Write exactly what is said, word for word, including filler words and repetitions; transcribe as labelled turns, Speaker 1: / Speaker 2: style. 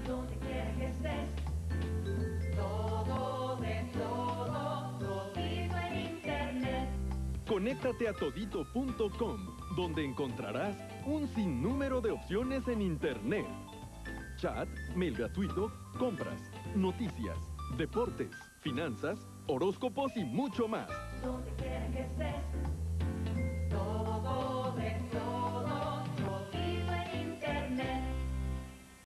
Speaker 1: donde quiera que estés. Todo de todo, todito en internet.
Speaker 2: Conéctate a todito punto com, donde encontrarás un sinnúmero de opciones en internet. Chat, mail gratuito, compras, noticias, deportes, finanzas, horóscopos y mucho más.
Speaker 1: Donde quiera que estés.